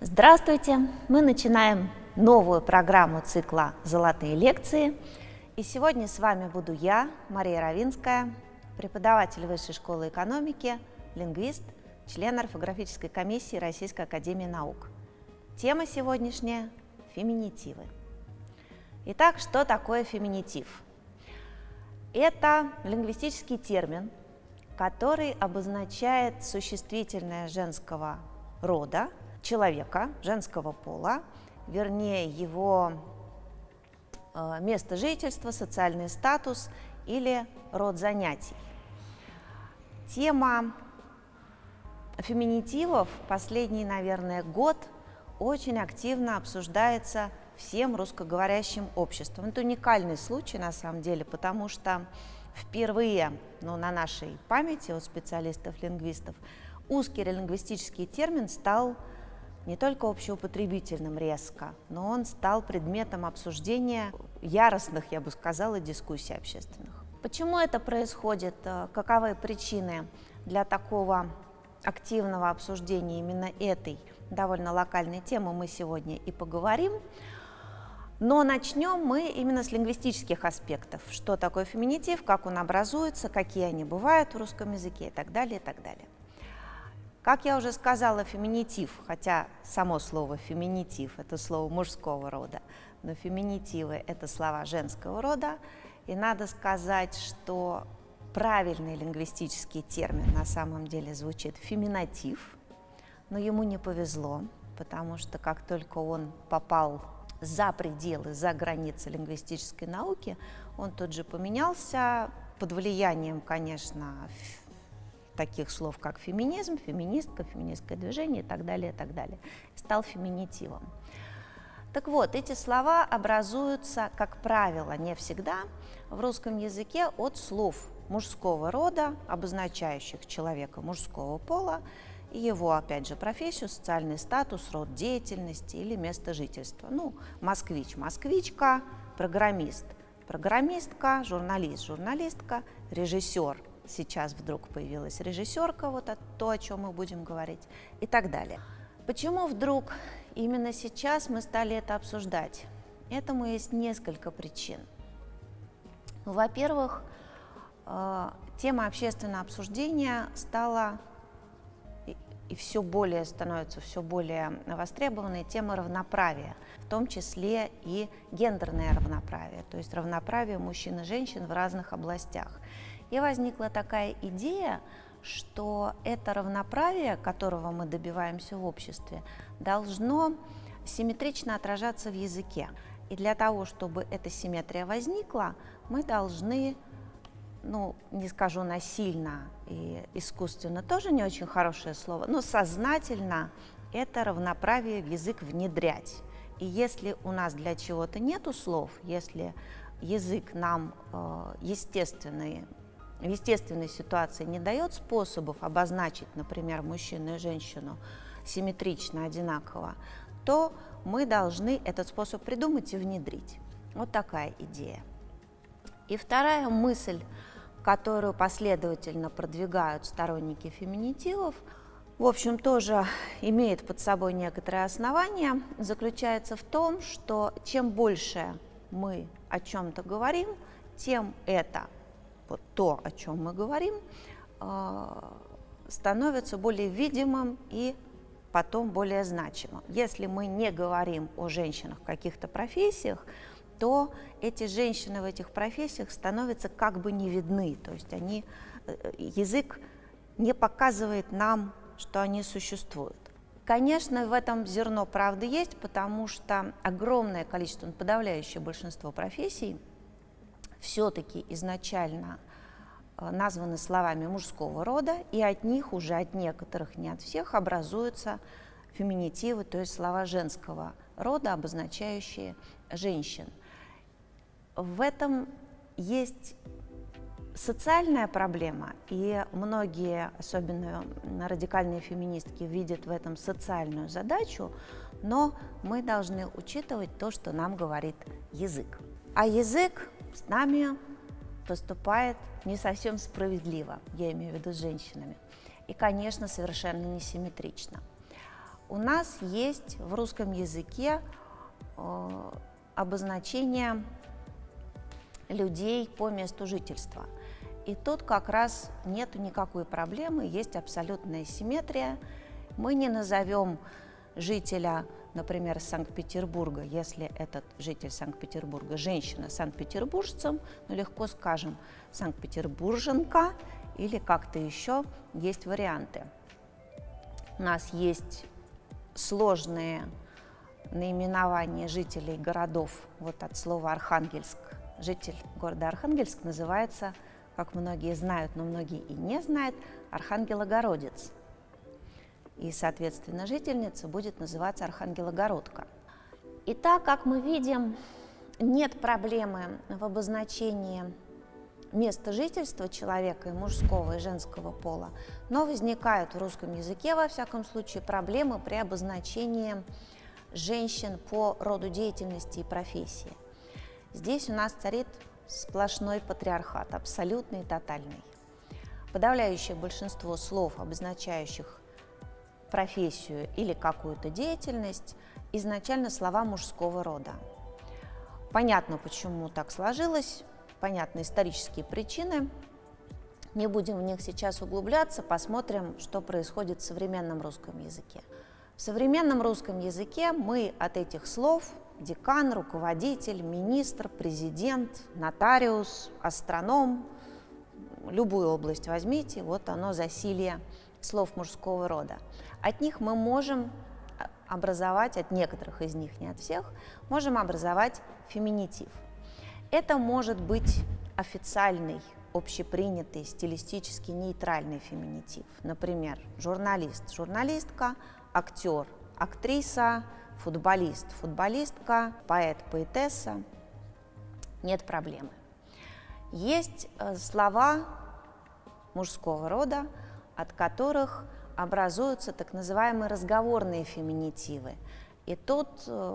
Здравствуйте! Мы начинаем новую программу цикла «Золотые лекции». И сегодня с вами буду я, Мария Равинская, преподаватель Высшей школы экономики, лингвист, член орфографической комиссии Российской академии наук. Тема сегодняшняя – феминитивы. Итак, что такое феминитив? Это лингвистический термин, который обозначает существительное женского рода, человека, женского пола, вернее, его место жительства, социальный статус или род занятий. Тема феминитивов последний, наверное, год очень активно обсуждается всем русскоговорящим обществом. Это уникальный случай, на самом деле, потому что впервые, на нашей памяти у специалистов-лингвистов, узкий лингвистический термин стал не только общеупотребительным резко, но он стал предметом обсуждения яростных, я бы сказала, дискуссий общественных. Почему это происходит? Каковы причины для такого активного обсуждения именно этой довольно локальной темы мы сегодня и поговорим. Но начнем мы именно с лингвистических аспектов. Что такое феминитив, как он образуется, какие они бывают в русском языке и так далее, и так далее. Как я уже сказала, феминитив, хотя само слово феминитив – это слово мужского рода, но феминитивы – это слова женского рода, и надо сказать, что правильный лингвистический термин на самом деле звучит феминатив, но ему не повезло, потому что как только он попал за пределы, за границы лингвистической науки, он тут же поменялся под влиянием, конечно, таких слов, как феминизм, феминистка, феминистское движение и так далее, стал феминитивом. Так вот, эти слова образуются, как правило, не всегда, в русском языке от слов мужского рода, обозначающих человека мужского пола, и его, опять же, профессию, социальный статус, род деятельности или место жительства. Москвич, москвичка, программист, программистка, журналист, журналистка, режиссер. Сейчас вдруг появилась режиссерка, вот то, о чем мы будем говорить, и так далее. Почему вдруг именно сейчас мы стали это обсуждать? Этому есть несколько причин. Во-первых, тема общественного обсуждения стала и становится все более востребованной тема равноправия, в том числе и гендерное равноправие, то есть равноправие мужчин и женщин в разных областях. И возникла такая идея, что это равноправие, которого мы добиваемся в обществе, должно симметрично отражаться в языке. И для того, чтобы эта симметрия возникла, мы должны, не скажу насильно и искусственно, тоже не очень хорошее слово, но сознательно это равноправие в язык внедрять. И если у нас для чего-то нету слов, если язык нам в естественной ситуации не дает способов обозначить, например, мужчину и женщину симметрично, одинаково, то мы должны этот способ придумать и внедрить. Вот такая идея. И вторая мысль, которую последовательно продвигают сторонники феминитивов, в общем, тоже имеет под собой некоторые основания, заключается в том, что чем больше мы о чем-то говорим, тем то, о чем мы говорим, становится более видимым и потом более значимым. Если мы не говорим о женщинах в каких-то профессиях, то эти женщины в этих профессиях становятся как бы не видны, то есть язык не показывает нам, что они существуют. Конечно, в этом зерно правды есть, потому что огромное количество, подавляющее большинство профессий все-таки изначально названы словами мужского рода, и от них уже, от некоторых, не от всех, образуются феминитивы, то есть слова женского рода, обозначающие женщин. В этом есть социальная проблема, и многие, особенно радикальные феминистки, видят в этом социальную задачу, но мы должны учитывать то, что нам говорит язык. А язык с нами поступает не совсем справедливо, я имею в виду с женщинами, и, конечно, совершенно несимметрично. у нас есть в русском языке обозначение людей по месту жительства. И тут как раз нет никакой проблемы, есть абсолютная симметрия. Мы не назовем жителя, например, Санкт-Петербурга, если этот житель Санкт-Петербурга женщина, санкт-петербуржцем, но легко скажем санкт-петербурженка или как-то еще, есть варианты. У нас есть сложные наименования жителей городов, вот от слова Архангельск. Житель города Архангельск называется, как многие знают, но многие и не знают, Архангелогородец. И, соответственно, жительница будет называться Архангелогородка. И так, как мы видим, нет проблемы в обозначении места жительства человека и мужского, и женского пола, но возникают в русском языке, во всяком случае, проблемы при обозначении женщин по роду деятельности и профессии. Здесь у нас царит сплошной патриархат, абсолютный и тотальный. Подавляющее большинство слов, обозначающих профессию или какую-то деятельность, изначально слова мужского рода. Понятно, почему так сложилось, понятны исторические причины. Не будем в них сейчас углубляться, посмотрим, что происходит в современном русском языке. В современном русском языке мы от этих слов декан, руководитель, министр, президент, нотариус, астроном, любую область возьмите, вот оно засилье слов мужского рода. От них мы можем образовать, от некоторых из них, не от всех, можем образовать феминитив. Это может быть официальный, общепринятый, стилистически нейтральный феминитив. Например, журналист, журналистка, актер, актриса, футболист, футболистка, поэт, поэтесса. Нет проблемы. Есть слова мужского рода, от которых образуются так называемые разговорные феминитивы. И тут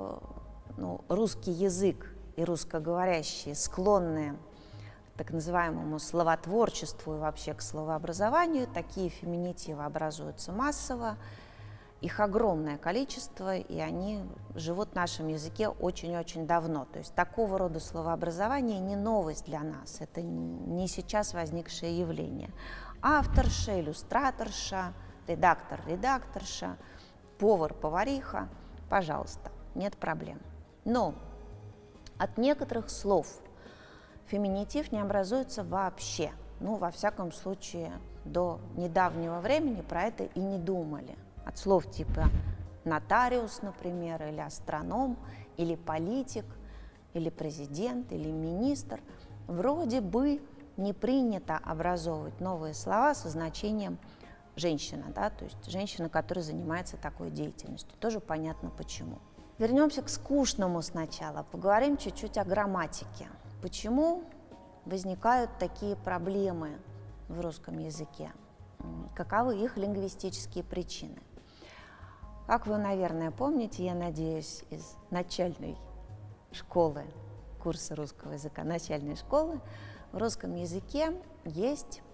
русский язык и русскоговорящие, склонные к так называемому словотворчеству и вообще к словообразованию, такие феминитивы образуются массово. Их огромное количество, и они живут в нашем языке очень-очень давно. То есть такого рода словообразование не новость для нас, это не сейчас возникшее явление. Авторша, иллюстраторша, редактор, редакторша, повар, повариха, пожалуйста, нет проблем. Но от некоторых слов феминитив не образуется вообще. Ну, во всяком случае, до недавнего времени про это и не думали. От слов типа нотариус, например, или астроном, или политик, или президент, или министр, вроде бы не принято образовывать новые слова со значением женщина, да, то есть женщина, которая занимается такой деятельностью. Тоже понятно почему. Вернемся к скучному сначала, поговорим чуть-чуть о грамматике. Почему возникают такие проблемы в русском языке? Каковы их лингвистические причины? Как вы, наверное, помните, я надеюсь, из начальной школы, курса русского языка, начальной школы, в русском языке есть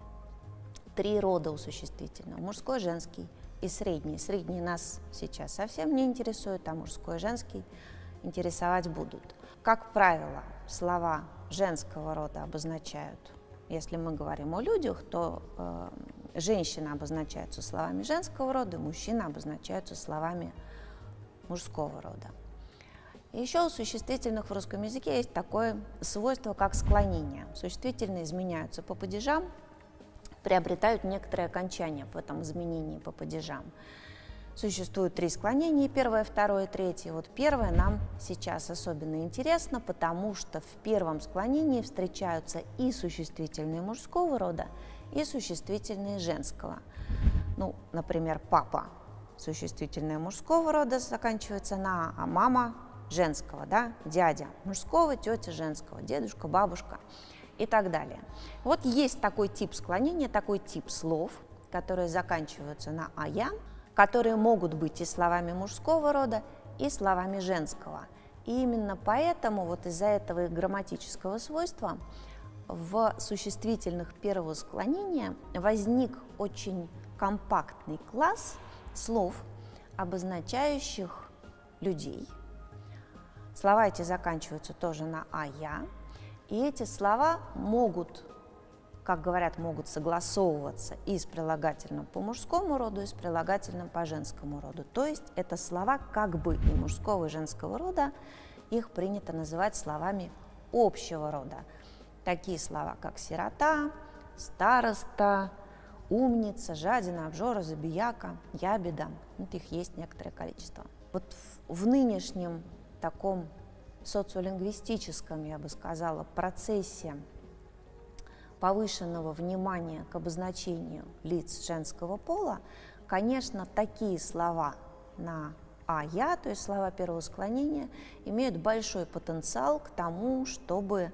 3 рода у существительного: мужской, женский и средний. Средний нас сейчас совсем не интересует, а мужской и женский интересовать будут. Как правило, слова женского рода обозначают, если мы говорим о людях, то женщины обозначаются словами женского рода, мужчины обозначаются словами мужского рода. Еще у существительных в русском языке есть такое свойство, как склонение. Существительные изменяются по падежам, приобретают некоторые окончания в этом изменении по падежам. Существует 3 склонения: первое, второе, третье. Вот первое нам сейчас особенно интересно, потому что в первом склонении встречаются и существительные мужского рода, и существительные женского. Ну, например, папа – существительное мужского рода, заканчивается на «а», мама – женского, да, дядя – мужского, тетя – женского, дедушка, бабушка и так далее. Вот есть такой тип склонения, такой тип слов, которые заканчиваются на «ая», которые могут быть и словами мужского рода, и словами женского. И именно поэтому, вот из-за этого их грамматического свойства, в существительных первого склонения возник очень компактный класс слов, обозначающих людей. Слова эти заканчиваются тоже на «а-я», и эти слова могут, как говорят, могут согласовываться и с прилагательным по мужскому роду, и с прилагательным по женскому роду. То есть это слова как бы и мужского, и женского рода, их принято называть словами общего рода. Такие слова, как сирота, староста, умница, жадина, обжора, забияка, ябеда. Вот их есть некоторое количество. Вот в нынешнем таком социолингвистическом, я бы сказала, процессе повышенного внимания к обозначению лиц женского пола, конечно, такие слова на «а-я», то есть слова первого склонения, имеют большой потенциал к тому, чтобы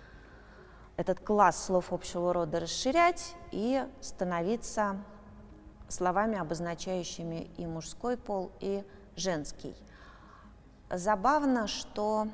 этот класс слов общего рода расширять и становиться словами, обозначающими и мужской пол, и женский. Забавно, что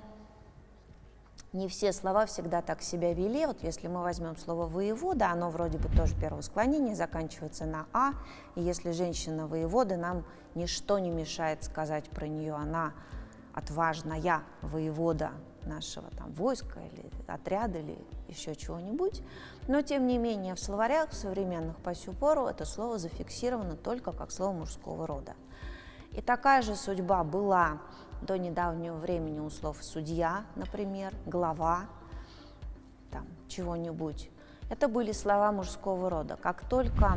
не все слова всегда так себя вели. Вот если мы возьмем слово «воевода», оно вроде бы тоже первого склонения, заканчивается на «а», и если женщина воевода, нам ничто не мешает сказать про нее, она отважная воевода нашего там войска или отряда или еще чего-нибудь. Но тем не менее в словарях современных по сю пору это слово зафиксировано только как слово мужского рода. И такая же судьба была до недавнего времени у слов «судья», например, «глава», там, чего-нибудь. Это были слова мужского рода. Как только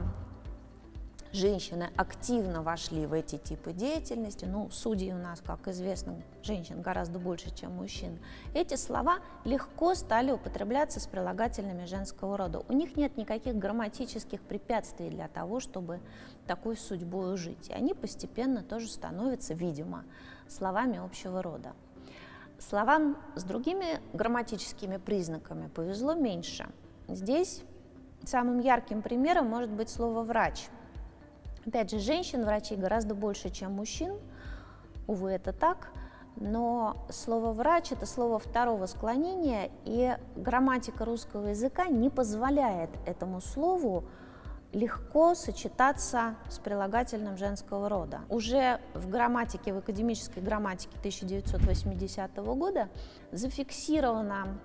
женщины активно вошли в эти типы деятельности, ну, судей у нас, как известно, женщин гораздо больше, чем мужчин, эти слова легко стали употребляться с прилагательными женского рода. У них нет никаких грамматических препятствий для того, чтобы такой судьбой жить. И они постепенно тоже становятся, видимо, словами общего рода. Словам с другими грамматическими признаками повезло меньше. Здесь самым ярким примером может быть слово «врач». Опять же, женщин-врачей гораздо больше, чем мужчин, увы, это так, но слово «врач» — это слово второго склонения, и грамматика русского языка не позволяет этому слову легко сочетаться с прилагательным женского рода. Уже в грамматике, в академической грамматике 1980 года зафиксировано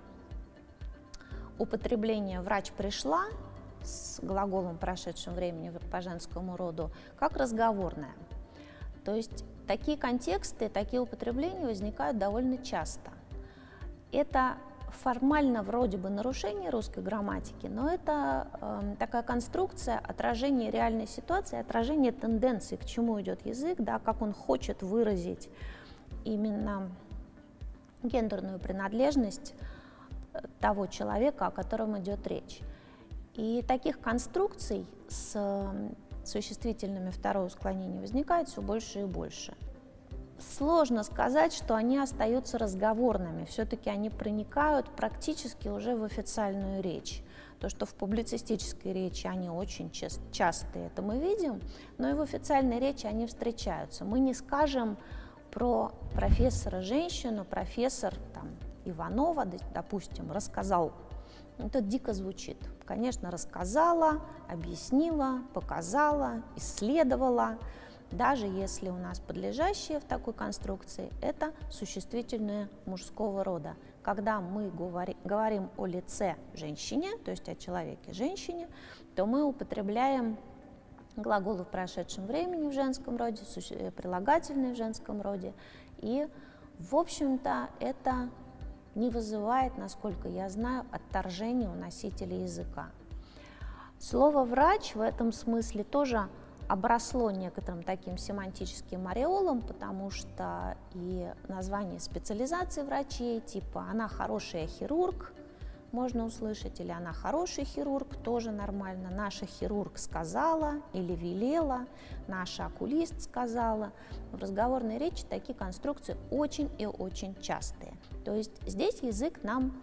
употребление «врач пришла» с глаголом прошедшем времени по женскому роду как разговорное. То есть такие контексты, такие употребления возникают довольно часто. Это формально вроде бы нарушение русской грамматики, но это такая конструкция отражения реальной ситуации, отражения тенденции, к чему идет язык, да, как он хочет выразить именно гендерную принадлежность того человека, о котором идет речь. И таких конструкций с существительными второго склонения возникает все больше и больше. Сложно сказать, что они остаются разговорными, все-таки они проникают практически уже в официальную речь. То, что в публицистической речи они очень часто это мы видим, но и в официальной речи они встречаются. Мы не скажем про профессора-женщину, профессор там, Иванова, допустим, рассказал. Это дико звучит. Конечно, рассказала, объяснила, показала, исследовала. Даже если у нас подлежащее в такой конструкции – это существительное мужского рода. Когда мы говорим о лице женщине, то есть о человеке-женщине, то мы употребляем глаголы в прошедшем времени в женском роде, прилагательные в женском роде. И, в общем-то, это не вызывает, насколько я знаю, отторжения у носителей языка. Слово «врач» в этом смысле тоже обросло некоторым таким семантическим ореолом, потому что и название специализации врачей, типа «она хорошая хирург», можно услышать, или «она хороший хирург», тоже нормально, «наша хирург сказала» или «велела», «наша окулист сказала». В разговорной речи такие конструкции очень и очень частые. То есть здесь язык нам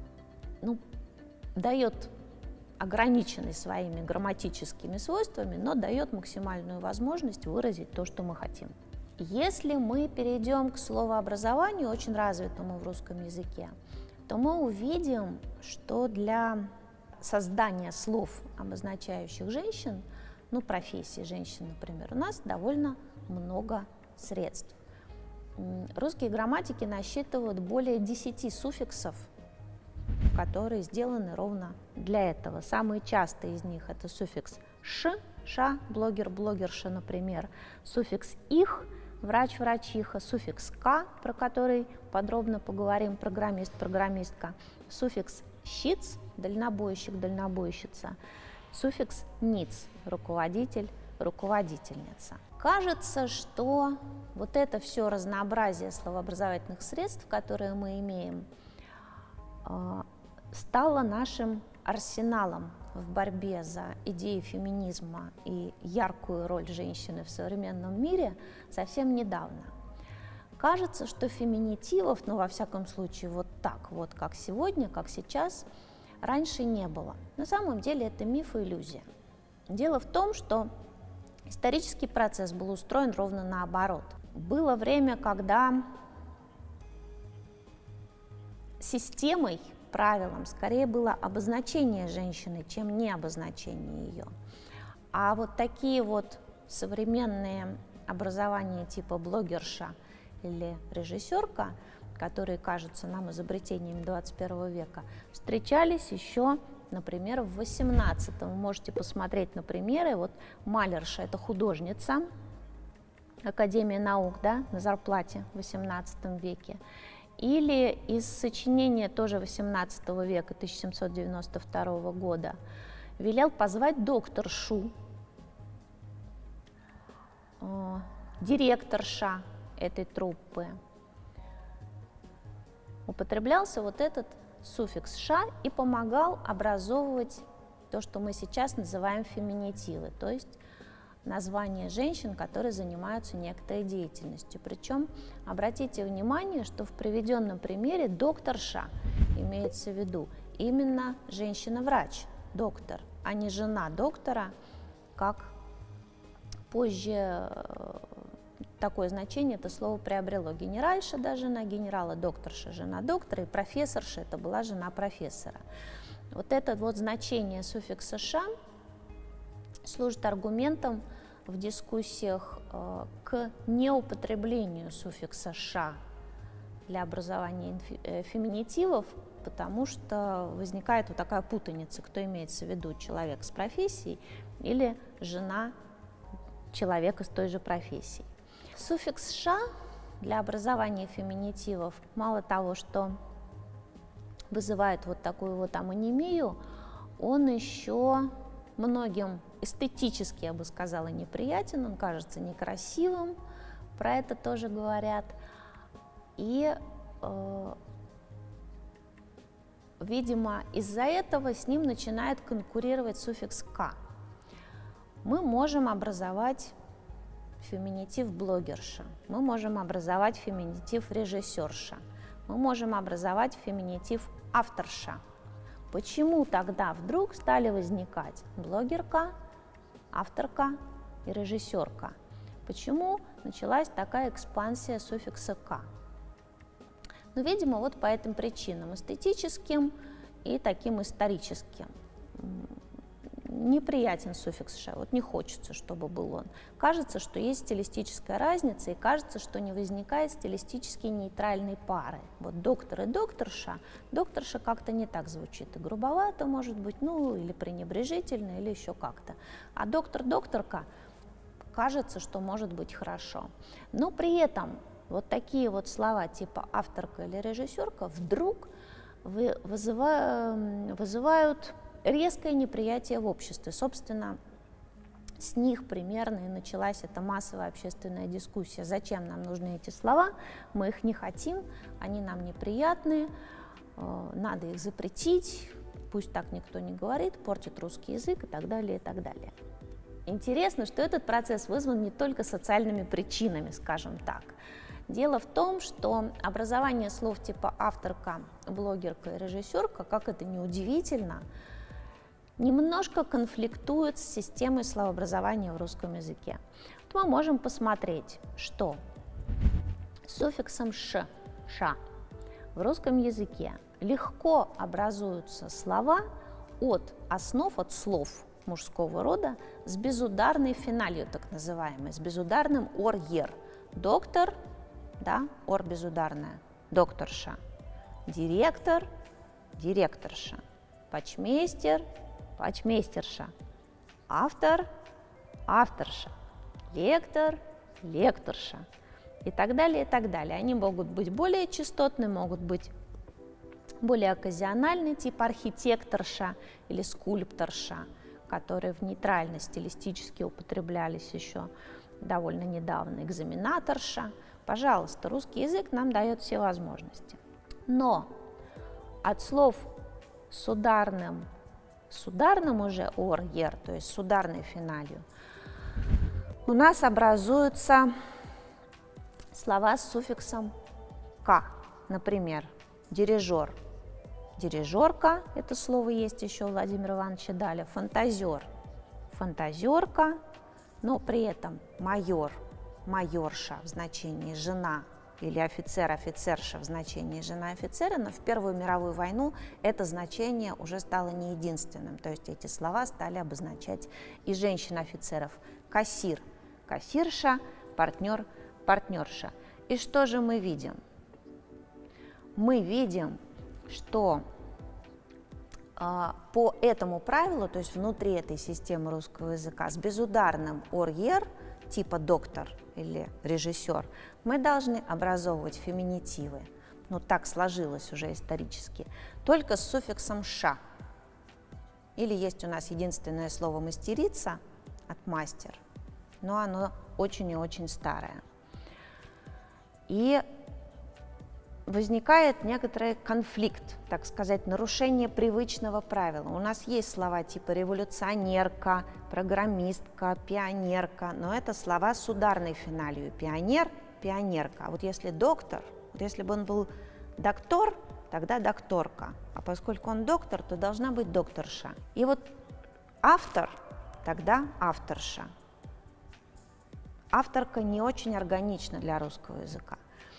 дает ограниченный своими грамматическими свойствами, но дает максимальную возможность выразить то, что мы хотим. Если мы перейдем к словообразованию, очень развитому в русском языке, то мы увидим, что для создания слов, обозначающих женщин, профессии женщин, например, у нас довольно много средств. Русские грамматики насчитывают более 10 суффиксов, которые сделаны ровно для этого. Самые частые из них это суффикс «ш», «ша», блогер, блогерша, например, суффикс «их», врач, врачиха, суффикс «ка», про который подробно поговорим, программист, программистка, суффикс «щиц», дальнобойщик, дальнобойщица, суффикс «ниц», руководитель, руководительница. Кажется, что вот это все разнообразие словообразовательных средств, которые мы имеем, стало нашим арсеналом в борьбе за идеи феминизма и яркую роль женщины в современном мире совсем недавно. Кажется, что феминитивов, ну, во всяком случае, вот так вот, как сегодня, как сейчас, раньше не было. На самом деле это миф и иллюзия. Дело в том, что исторический процесс был устроен ровно наоборот. Было время, когда системой, правилом скорее было обозначение женщины, чем не обозначение ее. А вот такие вот современные образования типа блогерша или режиссерка, которые кажутся нам изобретениями 21 века, встречались еще, например, в 18-м. Вы можете посмотреть на примеры. Вот малярша – это художница, Академия наук, да, на зарплате в 18 веке. Или из сочинения тоже 18 века, 1792 года, велел позвать докторшу, директорша этой труппы. Употреблялся вот этот суффикс «ша» и помогал образовывать то, что мы сейчас называем феминитивы, то есть название женщин, которые занимаются некоторой деятельностью. Причем обратите внимание, что в приведенном примере докторша имеется в виду именно женщина-врач, доктор, а не жена доктора, как позже такое значение это слово приобрело. Генеральша, да, жена генерала, докторша, жена доктора, и профессорша, это была жена профессора. Вот это вот значение суффикса «ша» служит аргументом в дискуссиях к неупотреблению суффикса «ша» для образования феминитивов, потому что возникает вот такая путаница, кто имеется в виду, человек с профессией или жена человека с той же профессией. Суффикс «ша» для образования феминитивов мало того, что вызывает вот такую вот амонимию, он еще многим эстетически, я бы сказала, неприятен, он кажется некрасивым, про это тоже говорят. И, видимо, из-за этого с ним начинает конкурировать суффикс «ка». Мы можем образовать феминитив блогерша, мы можем образовать феминитив режиссерша, мы можем образовать феминитив авторша. Почему тогда вдруг стали возникать блогерка, авторка и режиссерка? Почему началась такая экспансия суффикса «ка»? Ну, видимо, вот по этим причинам, эстетическим и таким историческим. Неприятен суффикс «ша», вот не хочется, чтобы был он. Кажется, что есть стилистическая разница, и кажется, что не возникает стилистически нейтральной пары. Вот доктор и докторша, докторша как-то не так звучит, и грубовато, может быть, ну, или пренебрежительно, или еще как-то. А доктор-докторка, кажется, что может быть хорошо. Но при этом вот такие вот слова типа авторка или режиссерка вдруг вызывают резкое неприятие в обществе. Собственно, с них примерно и началась эта массовая общественная дискуссия. Зачем нам нужны эти слова? Мы их не хотим, они нам неприятны, надо их запретить, пусть так никто не говорит, портит русский язык и так далее, и так далее. Интересно, что этот процесс вызван не только социальными причинами, скажем так. Дело в том, что образование слов типа авторка, блогерка и режиссерка, как это ни удивительно, немножко конфликтует с системой словообразования в русском языке. Вот мы можем посмотреть, что суффиксом «ш», «ша» в русском языке легко образуются слова от основ, от слов мужского рода с безударной финалью, так называемой, с безударным «ор-ер». доктор, да, ор безударная, докторша, директор, директорша, почмейстер, почмейстерша, автор, авторша, лектор, лекторша и так далее, и так далее. Они могут быть более частотные, могут быть более оказиональные, типа архитекторша или скульпторша, которые в нейтрально стилистически употреблялись еще довольно недавно, экзаменаторша. Пожалуйста, русский язык нам дает все возможности. Но от слов сударным, сударным уже ор, ер, то есть сударной финалью, у нас образуются слова с суффиксом «ка». Например, дирижер, дирижерка, это слово есть еще у Владимира Ивановича Даля, фантазер, фантазерка, но при этом майор, майорша в значении жена или офицер, офицерша в значении жена офицера, но в Первую мировую войну это значение уже стало не единственным, то есть эти слова стали обозначать и женщин-офицеров. Кассир, кассирша, партнер, партнерша. И что же мы видим? Мы видим, что по этому правилу, то есть внутри этой системы русского языка с безударным ор-ер, типа доктор или режиссер, мы должны образовывать феминитивы, ну так сложилось уже исторически, только с суффиксом «ша». Или есть у нас единственное слово «мастерица» от «мастер», но оно очень и очень старое. И возникает некоторый конфликт, так сказать, нарушение привычного правила. У нас есть слова типа революционерка, программистка, пионерка, но это слова с ударной финалью. Пионер, пионерка. А вот если доктор, вот если бы он был доктор, тогда докторка. А поскольку он доктор, то должна быть докторша. И вот автор, тогда авторша. Авторка не очень органична для русского языка.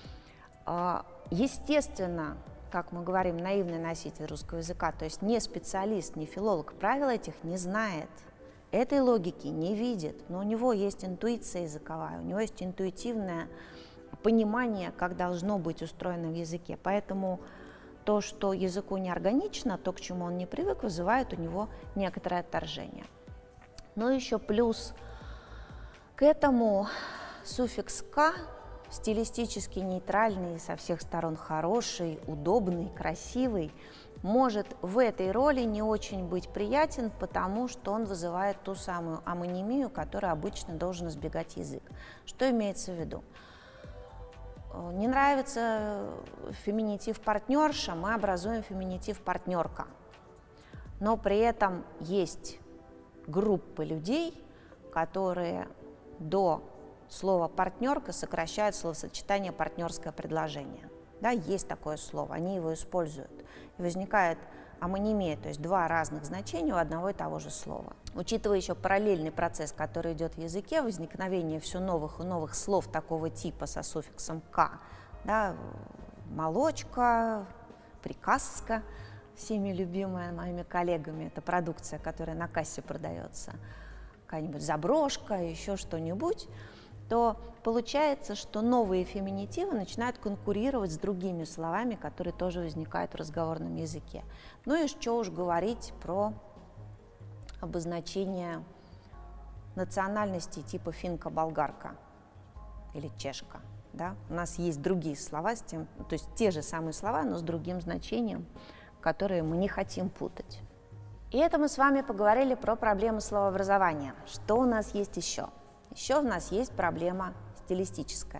Естественно, как мы говорим, наивный носитель русского языка, то есть не специалист, не филолог, правил этих не знает, этой логики не видит, но у него есть интуиция языковая, у него есть интуитивное понимание, как должно быть устроено в языке. Поэтому то, что языку не органично, то, к чему он не привык, вызывает у него некоторое отторжение. Но еще плюс к этому суффикс «ка», стилистически нейтральный, со всех сторон хороший, удобный, красивый, может в этой роли не очень быть приятен, потому что он вызывает ту самую амонимию, которую обычно должен избегать язык. Что имеется в виду? Не нравится феминитив партнерша, мы образуем феминитив партнерка. Но при этом есть группы людей, которые до слова «партнерка» сокращают словосочетание «партнерское предложение». Да, есть такое слово, они его используют. И возникает амонимия, то есть два разных значения у одного и того же слова. Учитывая еще параллельный процесс, который идет в языке, возникновение все новых и новых слов такого типа со суффиксом «ка», да, молочка, приказка, всеми любимая моими коллегами, это продукция, которая на кассе продается, какая-нибудь заброшка, еще что-нибудь, то получается, что новые феминитивы начинают конкурировать с другими словами, которые тоже возникают в разговорном языке. Ну и что уж говорить про обозначение национальности типа финка-болгарка или чешка. Да? У нас есть другие слова, то есть те же самые слова, но с другим значением, которые мы не хотим путать. И это мы с вами поговорили про проблемы словообразования. Что у нас есть еще? Еще у нас есть проблема стилистическая.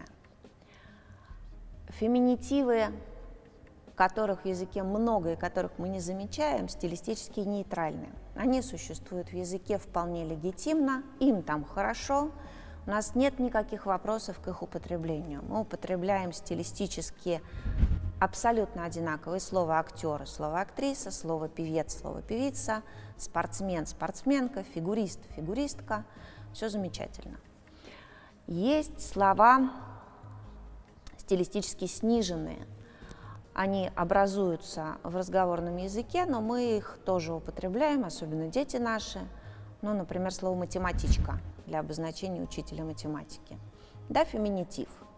Феминитивы, которых в языке много и которых мы не замечаем, стилистически нейтральны. Они существуют в языке вполне легитимно, им там хорошо, у нас нет никаких вопросов к их употреблению. Мы употребляем стилистически абсолютно одинаковые слова актер и слово актриса, слово певец, слово певица, спортсмен, спортсменка, фигурист, фигуристка. Все замечательно. Есть слова стилистически сниженные. Они образуются в разговорном языке, но мы их тоже употребляем, особенно дети наши. Ну, например, слово математичка для обозначения учителя математики. Да, феминитив.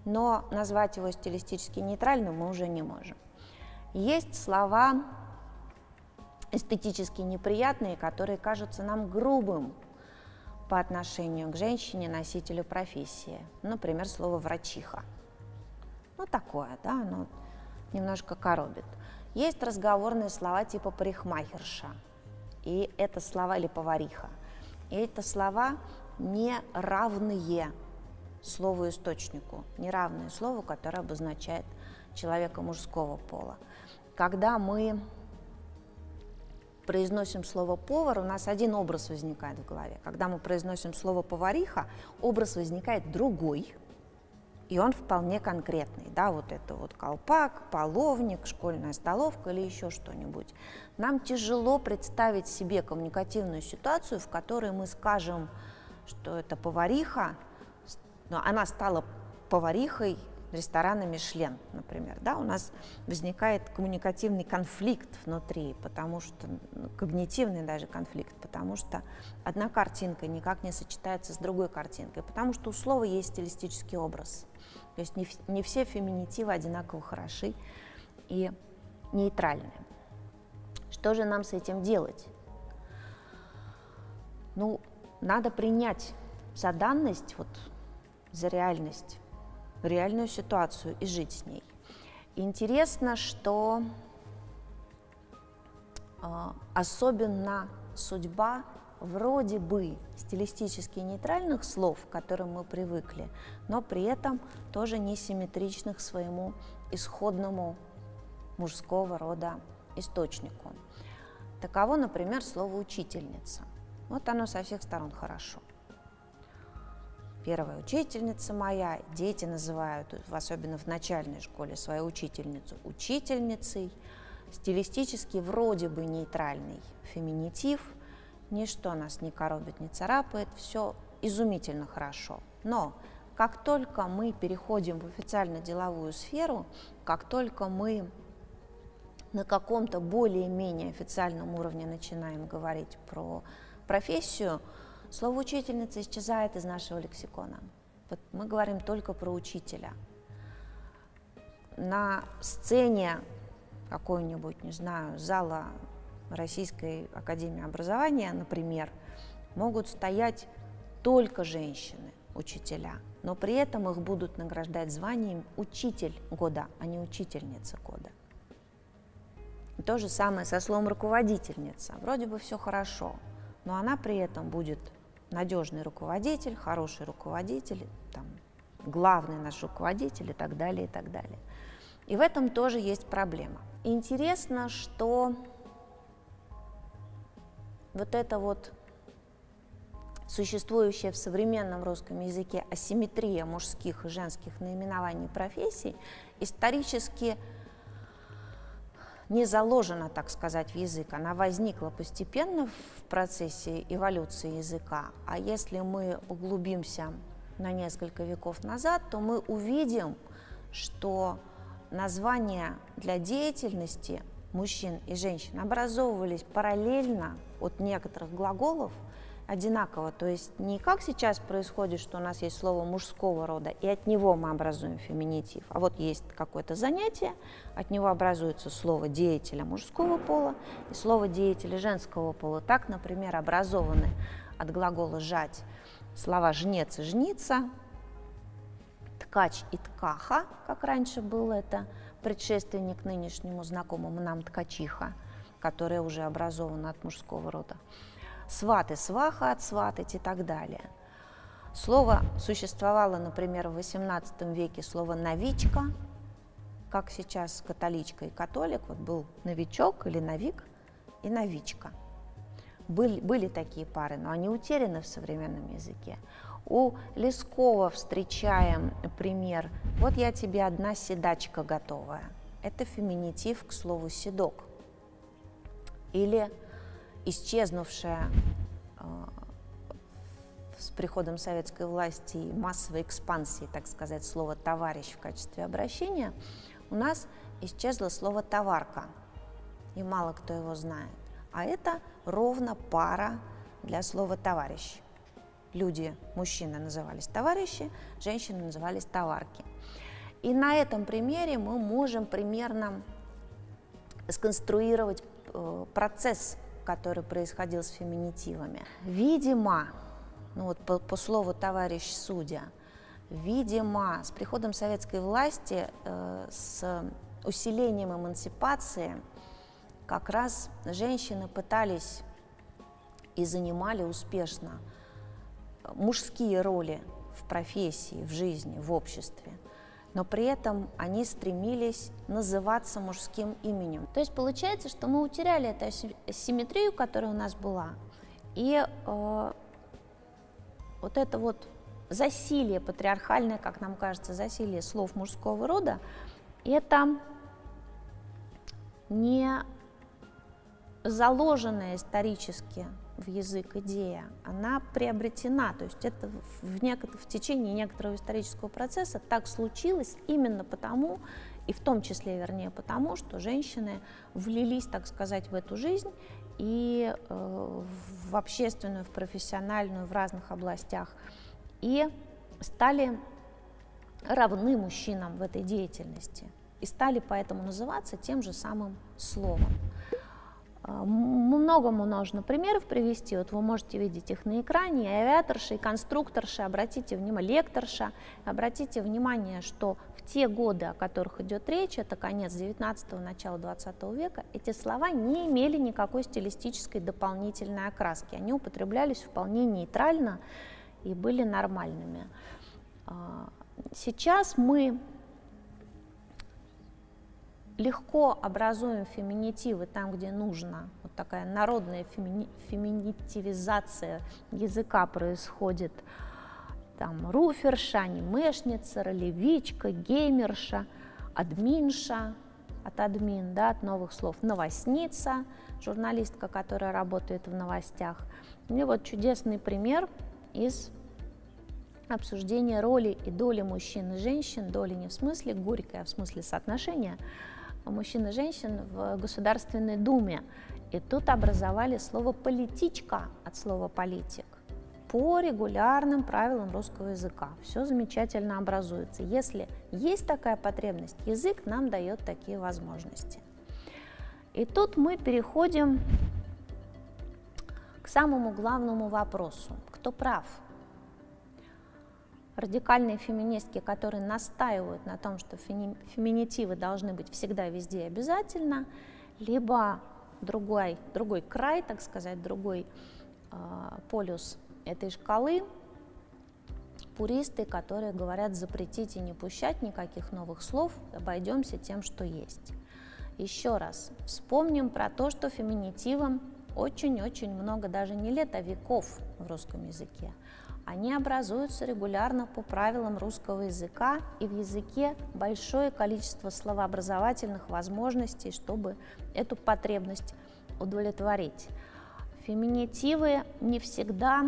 но назвать его стилистически нейтральным мы уже не можем. Есть слова эстетически неприятные, которые кажутся нам грубым по отношению к женщине, носителю профессии. Например, слово «врачиха». Ну, такое, да, оно немножко коробит. Есть разговорные слова типа «парикмахерша», и это слова, или «повариха». И это слова не равные слову-источнику, не равные слову, которое обозначает человека мужского пола. Когда мы произносим слово «повар», у нас один образ возникает в голове. Когда мы произносим слово «повариха», образ возникает другой, и он вполне конкретный. Да, вот это вот колпак, половник, школьная столовка или еще что-нибудь. Нам тяжело представить себе коммуникативную ситуацию, в которой мы скажем, что это повариха, но она стала поварихой ресторана «Мишлен», например. Да, у нас возникает коммуникативный конфликт внутри, потому что, когнитивный даже конфликт, потому что одна картинка никак не сочетается с другой картинкой, потому что у слова есть стилистический образ. То есть не все феминитивы одинаково хороши и нейтральны. Что же нам с этим делать? Ну, надо принять за данность, вот, за реальность, реальную ситуацию и жить с ней. Интересно, что особенно судьба вроде бы стилистически нейтральных слов, к которым мы привыкли, но при этом тоже несимметричных своему исходному мужского рода источнику. Таково, например, слово «учительница». Вот оно со всех сторон хорошо. Первая учительница моя, дети называют, особенно в начальной школе, свою учительницу учительницей. Стилистически вроде бы нейтральный феминитив, ничто нас не коробит, не царапает, все изумительно хорошо. Но как только мы переходим в официально-деловую сферу, как только мы на каком-то более-менее официальном уровне начинаем говорить про профессию, слово «учительница» исчезает из нашего лексикона. Вот мы говорим только про учителя. На сцене какой-нибудь, не знаю, зала Российской академии образования, например, могут стоять только женщины, учителя, но при этом их будут награждать званием «учитель года», а не «учительница года». И то же самое со словом «руководительница». Вроде бы все хорошо, но она при этом будет надежный руководитель, хороший руководитель, там, главный наш руководитель и так далее, и так далее. И в этом тоже есть проблема. Интересно, что вот это вот существующая в современном русском языке асимметрия мужских и женских наименований профессий исторически не заложена, так сказать, в язык. Она возникла постепенно в процессе эволюции языка. А если мы углубимся на несколько веков назад, то мы увидим, что названия для деятельности мужчин и женщин образовывались параллельно от некоторых глаголов одинаково. То есть не как сейчас происходит, что у нас есть слово мужского рода, и от него мы образуем феминитив. А вот есть какое-то занятие, от него образуется слово деятеля мужского пола и слово деятеля женского пола. Так, например, образованы от глагола «жать» слова «жнец» и «жница», «ткач» и «ткаха», как раньше было, это предшественник нынешнему знакомому нам «ткачиха», которая уже образована от мужского рода. Сват и сваха от сватать и так далее. Слово существовало, например, в XVIII веке слово «новичка», как сейчас католичка и католик, вот был новичок или новик и новичка. Были такие пары, но они утеряны в современном языке. У Лескова встречаем пример «вот я тебе одна седачка готовая». Это феминитив к слову «седок». Или исчезнувшая с приходом советской власти и массовой экспансии, так сказать, слово «товарищ» в качестве обращения, у нас исчезло слово «товарка», и мало кто его знает. А это ровно пара для слова «товарищ». Люди, мужчины назывались товарищи, женщины назывались товарки. И на этом примере мы можем примерно сконструировать процесс, который происходил с феминитивами. Видимо, ну вот по слову товарищ судья, видимо, с приходом советской власти, с усилением эмансипации, как раз женщины пытались и занимали успешно мужские роли в профессии, в жизни, в обществе, но при этом они стремились называться мужским именем. То есть получается, что мы утеряли эту асимметрию, которая у нас была, и вот это вот засилие патриархальное, как нам кажется, засилие слов мужского рода, это не заложенная исторически в язык идея, она приобретена, то есть это в течение некоторого исторического процесса так случилось именно потому, и в том числе, вернее, потому, что женщины влились, так сказать, в эту жизнь и в общественную, в профессиональную, в разных областях, и стали равны мужчинам в этой деятельности, и стали поэтому называться тем же самым словом. Много можно примеров привести, вот вы можете видеть их на экране, и авиаторша, и конструкторша, обратите внимание, лекторша, обратите внимание, что в те годы, о которых идет речь, это конец 19-го, начало 20 века, эти слова не имели никакой стилистической дополнительной окраски, они употреблялись вполне нейтрально и были нормальными. Сейчас мы легко образуем феминитивы там, где нужно. Вот такая народная феминитивизация языка происходит. Там руферша, анимешница, ролевичка, геймерша, админша, от админ, да, от новых слов, новостница, журналистка, которая работает в новостях. И вот чудесный пример из обсуждения роли и доли мужчин и женщин, доли не в смысле горькой, а в смысле соотношения мужчин и женщин в Государственной Думе. И тут образовали слово «политичка» от слова «политик» по регулярным правилам русского языка. Все замечательно образуется. Если есть такая потребность, язык нам дает такие возможности. И тут мы переходим к самому главному вопросу. Кто прав? Радикальные феминистки, которые настаивают на том, что феминитивы должны быть всегда, везде и обязательно, либо другой край, так сказать, другой полюс этой шкалы, пуристы, которые говорят запретить и не пущать никаких новых слов, обойдемся тем, что есть. Еще раз вспомним про то, что феминитивам очень-очень много, даже не лет, а веков в русском языке. Они образуются регулярно по правилам русского языка, и в языке большое количество словообразовательных возможностей, чтобы эту потребность удовлетворить. Феминитивы не всегда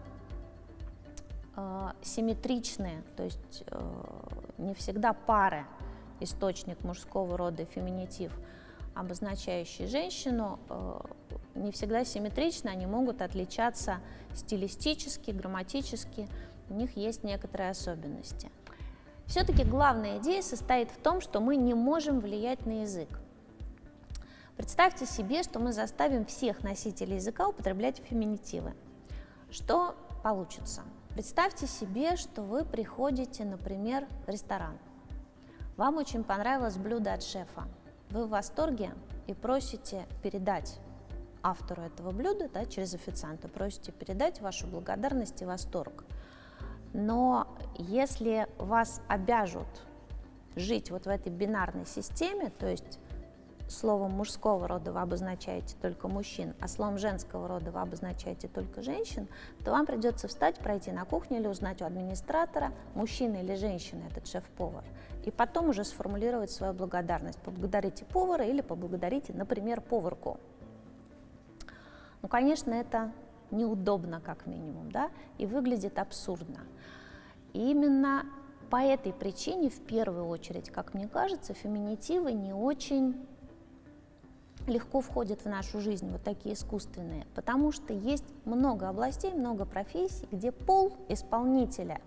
симметричные, то есть не всегда пары, источник мужского рода, феминитив, обозначающий женщину, не всегда симметрично, они могут отличаться стилистически, грамматически, у них есть некоторые особенности. Все-таки главная идея состоит в том, что мы не можем влиять на язык. Представьте себе, что мы заставим всех носителей языка употреблять феминитивы. Что получится? Представьте себе, что вы приходите, например, в ресторан. Вам очень понравилось блюдо от шефа. Вы в восторге и просите передать автору этого блюда, да, через официанта, просите передать вашу благодарность и восторг. Но если вас обяжут жить вот в этой бинарной системе, то есть словом мужского рода вы обозначаете только мужчин, а словом женского рода вы обозначаете только женщин, то вам придется встать, пройти на кухню или узнать у администратора, мужчина или женщина этот шеф-повар, и потом уже сформулировать свою благодарность. Поблагодарите повара или поблагодарите, например, поварку. Ну, конечно, это неудобно, как минимум, да, и выглядит абсурдно. И именно по этой причине, в первую очередь, как мне кажется, феминитивы не очень легко входят в нашу жизнь, вот такие искусственные, потому что есть много областей, много профессий, где пол исполнителя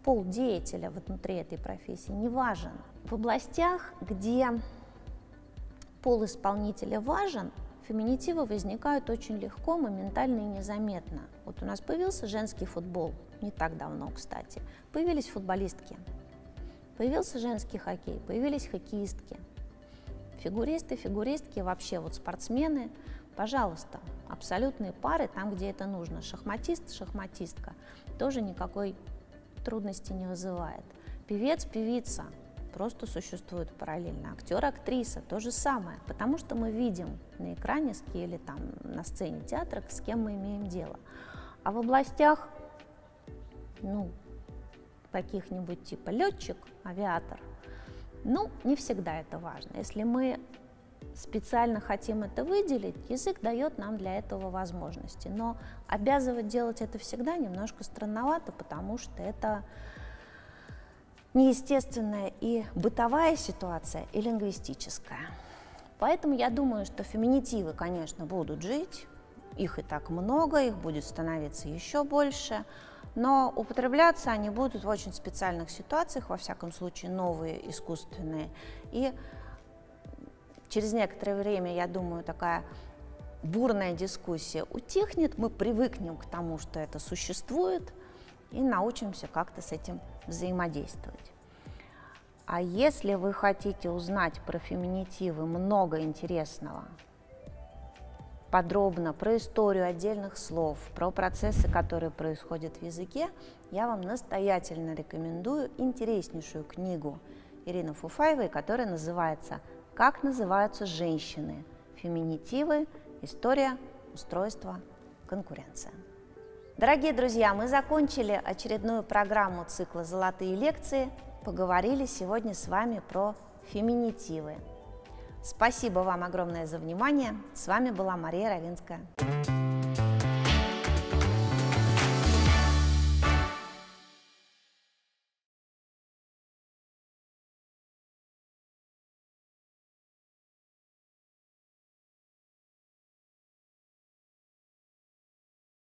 пол деятеля внутри этой профессии не важен. В областях, где пол исполнителя важен, феминитивы возникают очень легко, моментально и незаметно. Вот у нас появился женский футбол, не так давно, кстати. Появились футболистки, появился женский хоккей, появились хоккеистки. Фигуристы, фигуристки, вообще вот спортсмены, пожалуйста, абсолютные пары там, где это нужно. Шахматист, шахматистка тоже никакой трудности не вызывает. Певец, певица просто существуют параллельно. Актер, актриса то же самое, потому что мы видим на экране или там на сцене театра, с кем мы имеем дело. А в областях, каких-нибудь типа летчик, авиатор, не всегда это важно. Если мы специально хотим это выделить, язык дает нам для этого возможности. Но обязывать делать это всегда немножко странновато, потому что это неестественная и бытовая ситуация, и лингвистическая. Поэтому я думаю, что феминитивы, конечно, будут жить, их и так много, их будет становиться еще больше, но употребляться они будут в очень специальных ситуациях, во всяком случае новые, искусственные. И через некоторое время, я думаю, такая бурная дискуссия утихнет, мы привыкнем к тому, что это существует, и научимся как-то с этим взаимодействовать. А если вы хотите узнать про феминитивы много интересного, подробно про историю отдельных слов, про процессы, которые происходят в языке, я вам настоятельно рекомендую интереснейшую книгу Ирины Фуфаевой, которая называется «Как называются женщины? Феминитивы. История, устройство, конкуренция». Дорогие друзья, мы закончили очередную программу цикла «Золотые лекции». Поговорили сегодня с вами про феминитивы. Спасибо вам огромное за внимание. С вами была Мария Равинская.